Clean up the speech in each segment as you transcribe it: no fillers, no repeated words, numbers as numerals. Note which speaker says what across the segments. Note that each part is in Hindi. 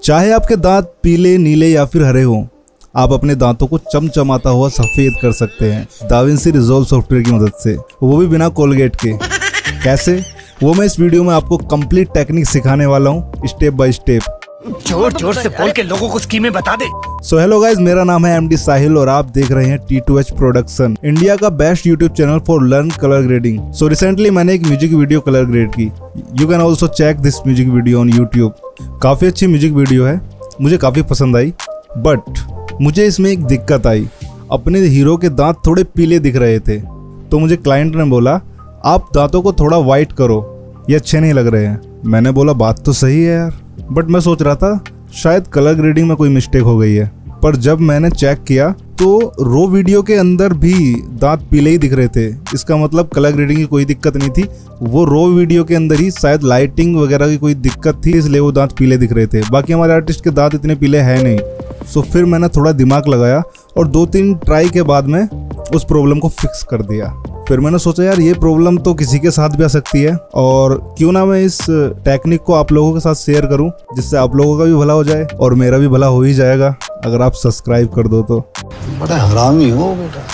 Speaker 1: चाहे आपके दांत पीले, नीले या फिर हरे हों, आप अपने दांतों को चमचमाता हुआ सफेद कर सकते हैं दाविंसी रिजॉल्व सॉफ्टवेयर की मदद से, वो भी बिना कोलगेट के। कैसे, वो मैं इस वीडियो में आपको कंप्लीट टेक्निक सिखाने वाला हूँ, स्टेप बाय स्टेप।
Speaker 2: जोर जोर से बोल के लोगों को स्कीमें बता दे।
Speaker 1: सो हेलो गाइज, मेरा नाम है MD साहिल और आप देख रहे हैं T2H प्रोडक्शन, इंडिया का best YouTube channel for learn colour grading. So recently मैंने एक म्यूजिक वीडियो कलर ग्रेड की। You can also check this music video on YouTube. काफी अच्छी म्यूजिक वीडियो है, मुझे काफी पसंद आई, बट मुझे इसमें एक दिक्कत आई। अपने हीरो के दांत थोड़े पीले दिख रहे थे, तो मुझे क्लाइंट ने बोला आप दांतों को थोड़ा वाइट करो, ये अच्छे नहीं लग रहे हैं। मैंने बोला बात तो सही है यार, बट मैं सोच रहा था शायद कलर ग्रेडिंग में कोई मिस्टेक हो गई है। पर जब मैंने चेक किया तो रो वीडियो के अंदर भी दांत पीले ही दिख रहे थे। इसका मतलब कलर ग्रेडिंग की कोई दिक्कत नहीं थी, वो रो वीडियो के अंदर ही शायद लाइटिंग वगैरह की कोई दिक्कत थी, इसलिए वो दांत पीले दिख रहे थे। बाकी हमारे आर्टिस्ट के दांत इतने पीले हैं नहीं। सो फिर मैंने थोड़ा दिमाग लगाया और 2-3 ट्राई के बाद में उस प्रॉब्लम को फिक्स कर दिया। फिर मैंने सोचा यार ये प्रॉब्लम तो किसी के साथ भी आ सकती है, और क्यों ना मैं इस टेक्निक को आप लोगों के साथ शेयर करूं, जिससे आप लोगों का भी भला हो जाए और मेरा भी भला हो ही जाएगा अगर आप सब्सक्राइब कर दो तो।
Speaker 3: बड़ा हरामी हो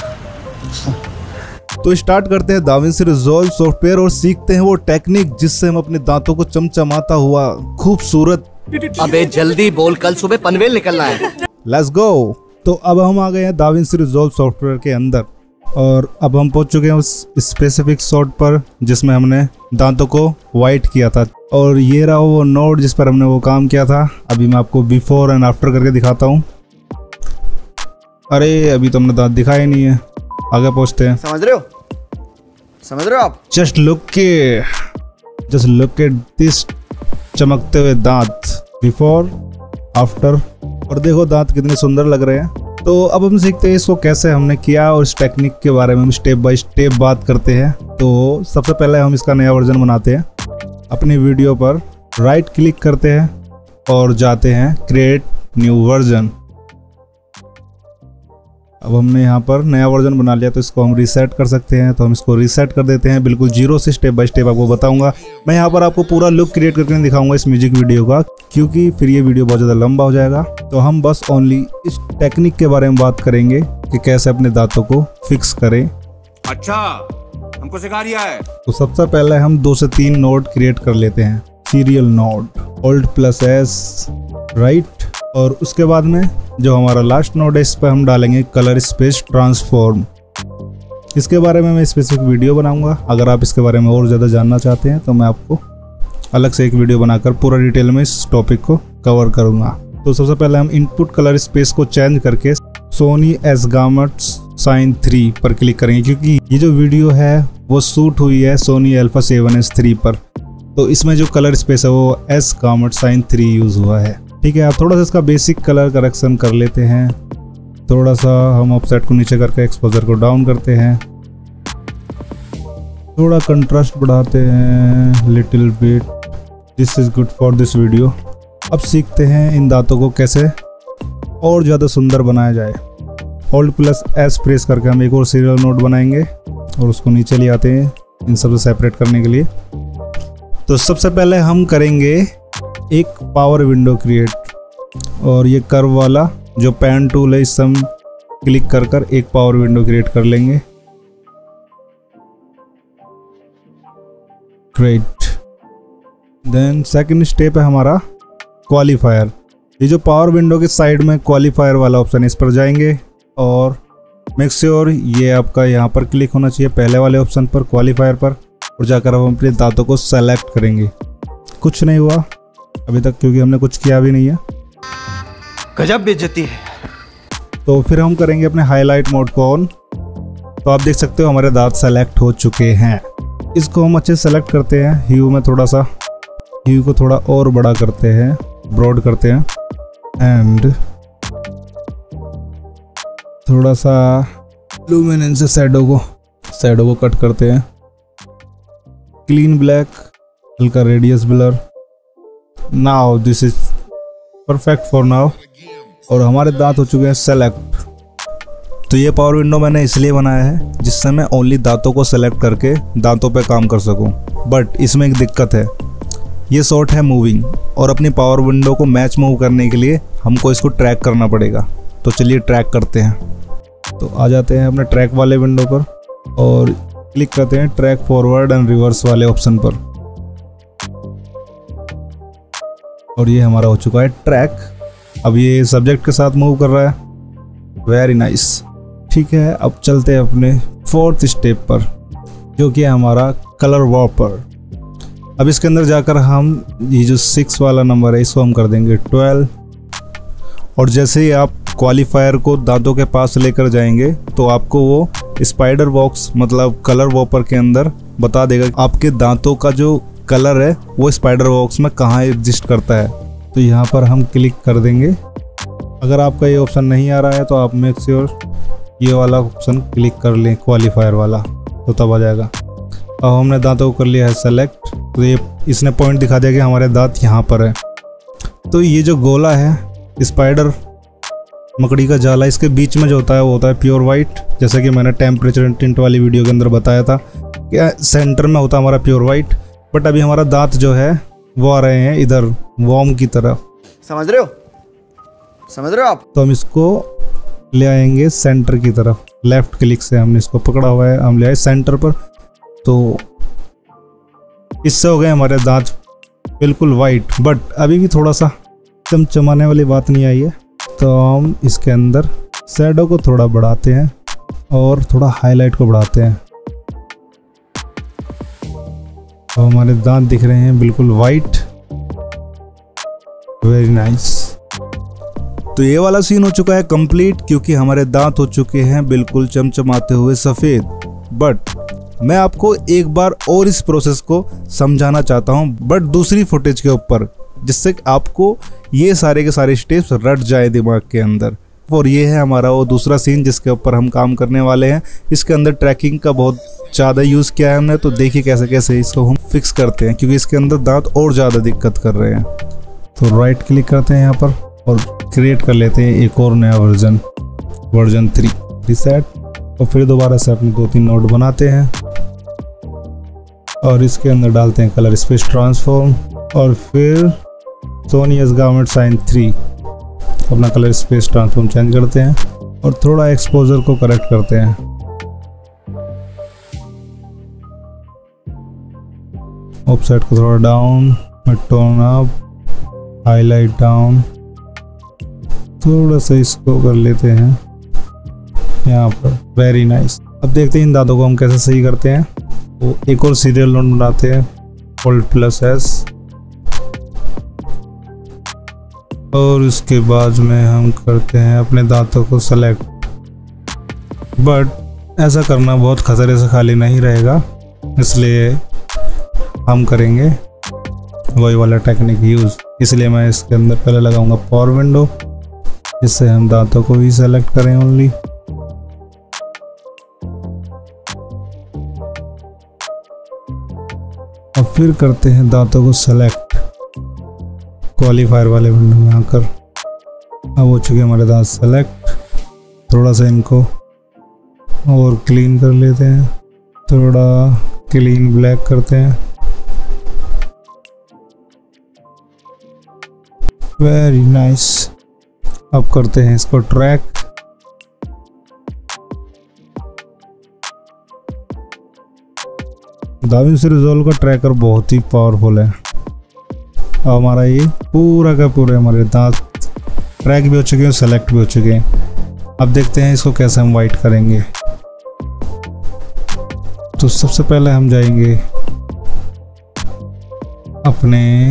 Speaker 3: बेटा।
Speaker 1: तो स्टार्ट करते हैं दाविंसी रिजॉल्व सॉफ्टवेयर और सीखते हैं वो टेक्निक जिससे हम अपने दांतों को चमचमाता हुआ खूबसूरत।
Speaker 2: अबे जल्दी बोल, कल सुबह पनवेल निकलना है।
Speaker 1: Let's go. तो अब हम आ गए हैं दाविंसी रिजॉल्व सॉफ्टवेयर के अंदर और अब हम पहुंच चुके हैं उस स्पेसिफिक शॉट पर जिसमें हमने दांतों को वाइट किया था। और ये रहा वो नोड जिस पर हमने वो काम किया था। अभी मैं आपको बिफोर एंड आफ्टर करके दिखाता हूँ। अरे अभी तो हमने दांत दिखाए नहीं है, आगे पहुंचते हैं।
Speaker 2: समझ रहे हो आप?
Speaker 1: जस्ट लुक एट दिस चमकते हुए दांत, बिफोर आफ्टर, और देखो दांत कितने सुंदर लग रहे हैं। तो अब हम सीखते हैं इसको कैसे हमने किया और इस टेक्निक के बारे में हम स्टेप बाय स्टेप बात करते हैं। तो सबसे पहले हम इसका नया वर्जन बनाते हैं। अपनी वीडियो पर राइट क्लिक करते हैं और जाते हैं क्रिएट न्यू वर्जन। अब हमने यहाँ पर नया वर्जन बना लिया, तो इसको हम रीसेट कर सकते हैं। तो हम इसको रीसेट कर देते हैं बिल्कुल 0 से। स्टेप बाय स्टेप आपको बताऊंगा। मैं यहाँ पर आपको पूरा लुक क्रिएट करके नहीं दिखाऊंगा इस म्यूजिक वीडियो का, क्योंकि फिर ये वीडियो बहुत ज़्यादा लंबा हो जाएगा। तो हम बस ओनली इस टेक्निक के बारे में बात करेंगे कि कैसे अपने दांतों को फिक्स करें।
Speaker 4: अच्छा, हमको सिखा रिया है।
Speaker 1: तो सबसे पहले हम 2 से 3 नोड क्रिएट कर लेते हैं। सीरियल नोड, Alt+S, राइट, और उसके बाद में जो हमारा लास्ट नोड है इस पर हम डालेंगे कलर स्पेस ट्रांसफॉर्म। इसके बारे में मैं स्पेसिफिक वीडियो बनाऊंगा। अगर आप इसके बारे में और ज़्यादा जानना चाहते हैं तो मैं आपको अलग से एक वीडियो बनाकर पूरा डिटेल में इस टॉपिक को कवर करूंगा। तो सबसे पहले हम इनपुट कलर स्पेस को चेंज करके सोनी S-Gamut Sin 3 पर क्लिक करेंगे, क्योंकि ये जो वीडियो है वो शूट हुई है सोनी Alpha 7S3 पर। तो इसमें जो कलर स्पेस है वो S-Gamut Sin 3 यूज़ हुआ है। ठीक है, आप थोड़ा सा इसका बेसिक कलर करेक्शन कर लेते हैं। थोड़ा सा हम ऑफसेट को नीचे करके एक्सपोजर को डाउन करते हैं। थोड़ा कंट्रास्ट बढ़ाते हैं, little bit. This is good for this video. अब सीखते हैं इन दांतों को कैसे और ज़्यादा सुंदर बनाया जाए। Alt+S प्रेस करके हम एक और सीरियल नोड बनाएंगे और उसको नीचे ले आते हैं इन सबसे सेपरेट करने के लिए। तो सबसे पहले हम करेंगे एक पावर विंडो क्रिएट, और ये कर्व वाला जो पेन टूल है इस हम क्लिक कर एक पावर विंडो क्रिएट कर लेंगे। ग्रेट। देन सेकंड स्टेप है हमारा क्वालिफायर। ये जो पावर विंडो के साइड में क्वालिफायर वाला ऑप्शन है, इस पर जाएंगे और मेक श्योर ये आपका यहाँ पर क्लिक होना चाहिए पहले वाले ऑप्शन पर, क्वालिफायर पर, और जाकर हम अपने दांतों को सेलेक्ट करेंगे। कुछ नहीं हुआ अभी तक क्योंकि हमने कुछ किया भी नहीं है।
Speaker 2: गजब बेइज्जती है।
Speaker 1: तो फिर हम करेंगे अपने हाईलाइट मोड को ऑन। तो आप देख सकते हो हमारे दांत सेलेक्ट हो चुके हैं। इसको हम अच्छे से सेलेक्ट करते हैं। ह्यू में थोड़ा सा, ह्यू को थोड़ा और बड़ा करते हैं, ब्रॉड करते हैं, एंड थोड़ा सा लुमिनेंस से शैडो को कट करते हैं। क्लीन ब्लैक, हल्का radius blur. Now this is perfect for now. और हमारे दांत हो चुके हैं सेलेक्ट। तो ये पावर विंडो मैंने इसलिए बनाया है जिससे मैं ओनली दांतों को सेलेक्ट करके दांतों पे काम कर सकूं। बट इसमें एक दिक्कत है, ये शॉट है मूविंग, और अपनी पावर विंडो को मैच मूव करने के लिए हमको इसको ट्रैक करना पड़ेगा। तो चलिए ट्रैक करते हैं। तो आ जाते हैं अपने ट्रैक वाले विंडो पर और क्लिक करते हैं ट्रैक फॉरवर्ड एंड रिवर्स वाले ऑप्शन पर, और ये हमारा हो चुका है ट्रैक। अब ये सब्जेक्ट के साथ मूव कर रहा है। Very nice. ठीक है, अब चलते हैं अपने 4th स्टेप पर, जो कि है हमारा कलर वॉपर। अब इसके अंदर जाकर हम ये जो 6 वाला नंबर है इसको हम कर देंगे 12, और जैसे ही आप क्वालिफायर को दांतों के पास लेकर जाएंगे तो आपको वो स्पाइडर बॉक्स मतलब कलर वॉपर के अंदर बता देगा आपके दांतों का जो कलर है वो स्पाइडर बॉक्स में कहाँ एग्जिस्ट करता है। तो यहाँ पर हम क्लिक कर देंगे। अगर आपका ये ऑप्शन नहीं आ रहा है तो आप मेक श्योर ये वाला ऑप्शन क्लिक कर लें, क्वालिफायर वाला, तो तब आ जाएगा। अब हमने दांतों को कर लिया है सेलेक्ट, तो ये इसने पॉइंट दिखा दिया कि हमारे दांत यहाँ पर है। तो ये जो गोला है स्पाइडर मकड़ी का जाला, इसके बीच में जो होता है वो होता है प्योर वाइट, जैसे कि मैंने टेम्परेचर टिंट वाली वीडियो के अंदर बताया था कि सेंटर में होता है हमारा प्योर वाइट। बट अभी हमारा दांत जो है वो आ रहे हैं इधर वॉर्म की तरफ,
Speaker 2: समझ रहे हो आप?
Speaker 1: तो हम इसको ले आएंगे सेंटर की तरफ। लेफ्ट क्लिक से हमने इसको पकड़ा हुआ है, हम ले आए सेंटर पर। तो इससे हो गए हमारे दांत बिल्कुल वाइट। बट अभी भी थोड़ा सा चमचमाने वाली बात नहीं आई है, तो हम इसके अंदर शैडो को थोड़ा बढ़ाते हैं और थोड़ा हाईलाइट को बढ़ाते हैं, और हमारे दांत दिख रहे हैं बिल्कुल वाइट। Very nice. तो ये वाला सीन हो चुका है कंप्लीट, क्योंकि हमारे दांत हो चुके हैं बिल्कुल चमचमाते हुए सफ़ेद। बट मैं आपको एक बार और इस प्रोसेस को समझाना चाहता हूं, बट दूसरी फुटेज के ऊपर, जिससे आपको ये सारे के सारे स्टेप्स रट जाए दिमाग के अंदर। और ये है हमारा वो दूसरा सीन जिसके ऊपर हम काम करने वाले हैं। इसके अंदर ट्रैकिंग का बहुत ज़्यादा यूज़ किया है हमने, तो देखिए कैसे कैसे इसको हम फिक्स करते हैं, क्योंकि इसके अंदर दांत और ज़्यादा दिक्कत कर रहे हैं। तो राइट क्लिक करते हैं यहाँ पर और क्रिएट कर लेते हैं एक और नया वर्जन 3 रिसेट, और फिर दोबारा से अपने 2-3 नोड बनाते हैं और इसके अंदर डालते हैं कलर स्पेस ट्रांसफॉर्म, और फिर सोनी एस गारमेंट साइन 3 अपना कलर स्पेस ट्रांसफॉर्म चेंज करते हैं और थोड़ा एक्सपोजर को करेक्ट करते हैं। ऑफसेट को थोड़ा down, tone up, highlight down, थोड़ा सा इसको कर लेते हैं यहाँ पर। Very nice. अब देखते हैं इन दांतों को हम कैसे सही करते हैं। तो एक और सीरियल नोट बनाते हैं, Alt+S, और उसके बाद में हम करते हैं अपने दांतों को सेलेक्ट। बट ऐसा करना बहुत खतरे से खाली नहीं रहेगा, इसलिए हम करेंगे वही वाला टेक्निक यूज़। इसलिए मैं इसके अंदर पहले लगाऊंगा पावर विंडो, जिससे हम दांतों को ही सेलेक्ट करें ओनली। और फिर करते हैं दांतों को सेलेक्ट क्वालिफायर वाले विंडो में आकर। अब हो चुके हमारे दांत सेलेक्ट। थोड़ा सा इनको और क्लीन कर लेते हैं, थोड़ा क्लीन ब्लैक करते हैं। Very nice. अब करते हैं इसको ट्रैक। दाविंसी रिजॉल्व का ट्रैकर बहुत ही पावरफुल है। अब हमारा ये पूरा का पूरा हमारे दांत ट्रैक भी हो चुके हैं, सेलेक्ट भी हो चुके हैं। अब देखते हैं इसको कैसे हम वाइट करेंगे। तो सबसे पहले हम जाएंगे अपने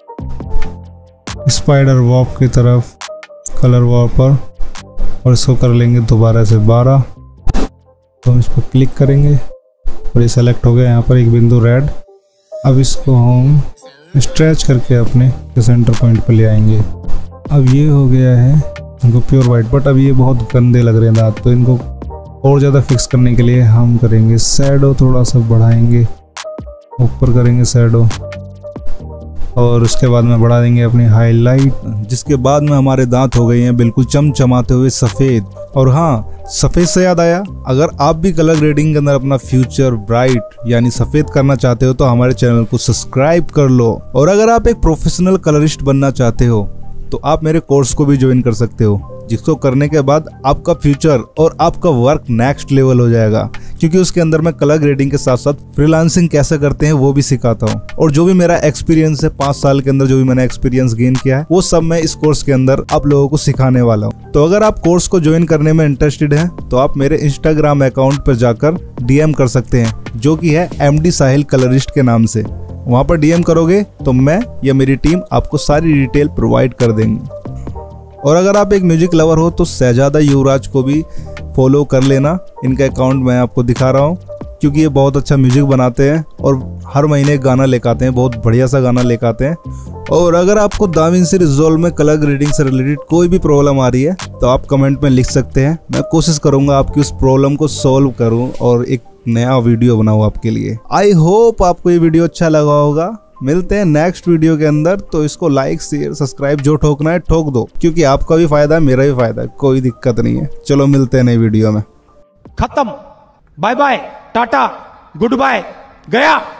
Speaker 1: स्पाइडर वॉक की तरफ, कलर वॉक पर, और इसको कर लेंगे दोबारा से 12। तो हम इस पर क्लिक करेंगे और ये सेलेक्ट हो गया यहाँ पर एक बिंदु रेड। अब इसको हम स्ट्रेच करके अपने सेंटर पॉइंट पर ले आएंगे। अब ये हो गया है इनको प्योर वाइट, बट अब ये बहुत गंदे लग रहे हैं दांत, तो इनको और ज़्यादा फिक्स करने के लिए हम करेंगे शैडो, थोड़ा सा बढ़ाएंगे, ऊपर करेंगे शैडो, और उसके बाद में बढ़ा देंगे अपनी हाईलाइट, जिसके बाद में हमारे दांत हो गए हैं बिल्कुल चमचमाते हुए सफ़ेद। और हाँ, सफ़ेद से याद आया, अगर आप भी कलर ग्रेडिंग के अंदर अपना फ्यूचर ब्राइट यानी सफ़ेद करना चाहते हो तो हमारे चैनल को सब्सक्राइब कर लो। और अगर आप एक प्रोफेशनल कलरिस्ट बनना चाहते हो तो आप मेरे कोर्स को भी ज्वाइन कर सकते हो, जिसको करने के बाद आपका फ्यूचर और आपका वर्क नेक्स्ट लेवल हो जाएगा, क्योंकि उसके अंदर मैं कलर ग्रेडिंग के साथ साथ फ्रीलांसिंग कैसे करते हैं वो भी सिखाता हूँ। और जो भी मेरा एक्सपीरियंस है 5 साल के अंदर, जो भी मैंने एक्सपीरियंस गेन किया है वो सब मैं इस कोर्स के अंदर आप लोगों को सिखाने वाला हूँ। तो अगर आप कोर्स को ज्वाइन करने में इंटरेस्टेड हैं तो आप मेरे इंस्टाग्राम अकाउंट पर जाकर DM कर सकते हैं, जो कि है MD साहिल कलरिस्ट के नाम से। वहाँ पर DM करोगे तो मैं या मेरी टीम आपको सारी डिटेल प्रोवाइड कर देंगे। और अगर आप एक म्यूजिक लवर हो तो शहजादा युवराज को भी फॉलो कर लेना। इनका अकाउंट मैं आपको दिखा रहा हूँ, क्योंकि ये बहुत अच्छा म्यूजिक बनाते हैं और हर महीने एक गाना लेकर आते हैं, बहुत बढ़िया सा गाना लेकर आते हैं। और अगर आपको दाविंसी रिजॉल्व में कलर ग्रेडिंग से रिलेटेड कोई भी प्रॉब्लम आ रही है तो आप कमेंट में लिख सकते हैं। मैं कोशिश करूंगा आपकी उस प्रॉब्लम को सॉल्व करूं और एक नया वीडियो बनाऊं आपके लिए। आई होप आपको ये वीडियो अच्छा लगा होगा। मिलते हैं नेक्स्ट वीडियो के अंदर, तो इसको लाइक शेयर सब्सक्राइब जो ठोकना है ठोक दो, क्योंकि आपका भी फायदा है मेरा भी फायदा है, कोई दिक्कत नहीं है। चलो मिलते हैं नई वीडियो में।
Speaker 3: खत्म, bye bye, tata, goodbye, गया।